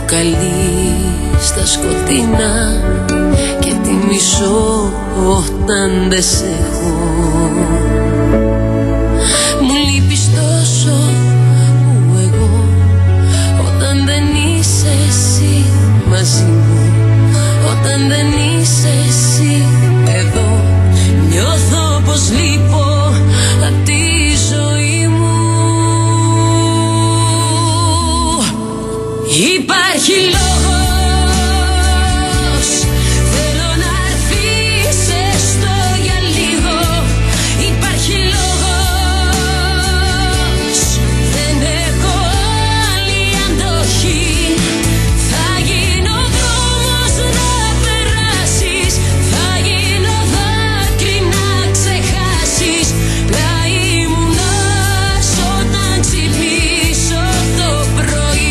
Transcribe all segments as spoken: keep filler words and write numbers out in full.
καλεί στα σκοτεινά και τη μισώ όταν δεν σε έχω. Μου λείπεις τόσο που εγώ όταν δεν είσαι εσύ μαζί μου, όταν δεν είσαι εσύ εδώ, νιώθω πως λείπω απ' τη ζωή μου. Υπάρχει λόγος, θέλω να έρθεις έστω για λίγο. Υπάρχει λόγος, δεν έχω άλλη αντοχή. Θα γίνω δρόμος να περάσεις, θα γίνω δάκρυ να ξεχάσεις. Πλάι μου να σ' όταν ξυπνήσω το πρωί.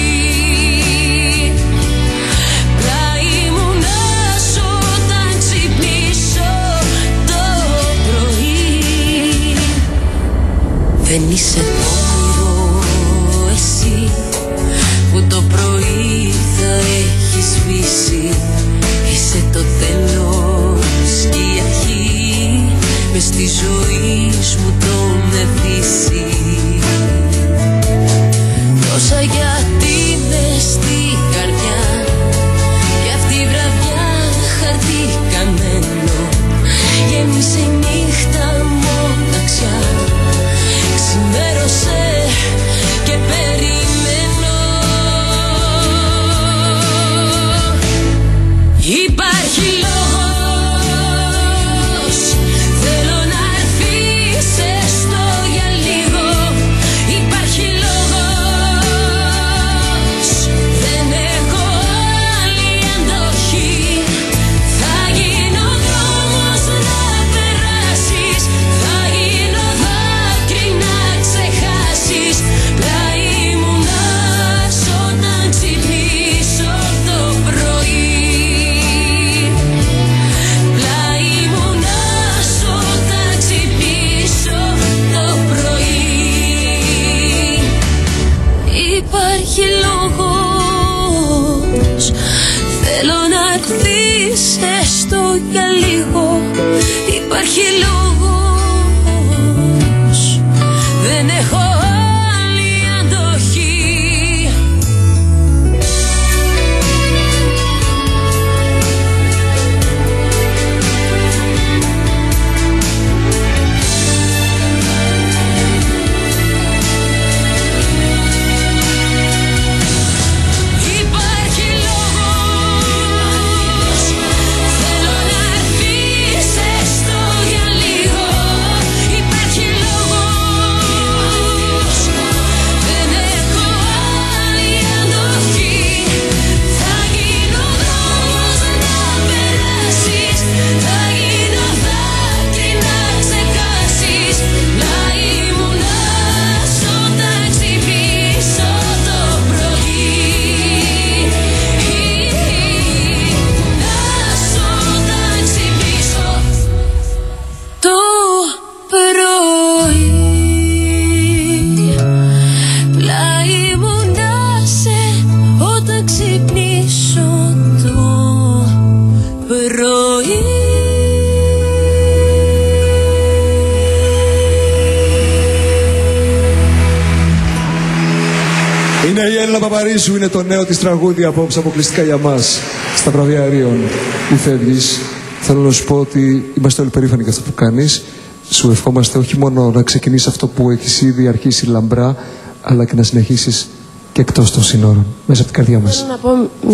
Δεν είσαι όνειρο εσύ που το πρωί θα έχει σβήσει. Είσαι το τέλος και η αρχή, μες στη ζωή μου το μεθύσι. Τόσα γιατί μες στη καρδιά κι αυτή η βραδιά χαρτί καμένο. Γέμισε η νύχτα μοναξιά, ξημέρωσε και περιμένω. Υπάρχει λόγος, θέλω να έρθεις έστω για λίγο. Υπάρχει λόγος, δεν έχω άλλη αντοχή. Θα γίνω δρόμος να περάσεις, θα γίνω δάκρυ να ξεχάσεις. Πλάι μου να σ' όταν ξυπνήσω το πρωί. Πλάι μου να σ' όταν ξυπνήσω το πρωί. Υπάρχει λόγος, θέλω να έρθεις έστω για λίγο. Υπάρχει λόγος, δεν έχω άλλη αντοχή. Υπάρχει λόγος, θέλω να έρθεις έστω για λίγο. Υπάρχει λόγος, δεν έχω άλλη αντοχή. Θα γίνω δρόμος να περάσεις, θα γίνω δάκρυ να ξεχάσεις. Πλάι μου να σ' όταν ξυπνήσω το πρωί. Να σ' όταν ξυπνήσω το πρωί. Πλάι μου να σε όταν ξυπνήσω το πρωί. Είναι η Έλενα Παπαρίζου, είναι το νέο της τραγούδι απόψε αποκλειστικά για μας στα βραβεία Arion. Μη φεύγεις. Θέλω να σου πω ότι είμαστε όλοι περήφανοι για αυτό που κάνεις. Σου ευχόμαστε όχι μόνο να ξεκινήσεις αυτό που έχεις ήδη αρχίσει λαμπρά, αλλά και να συνεχίσεις και εκτός των σύνορων, μέσα από την καρδιά μας. Θέλω να πω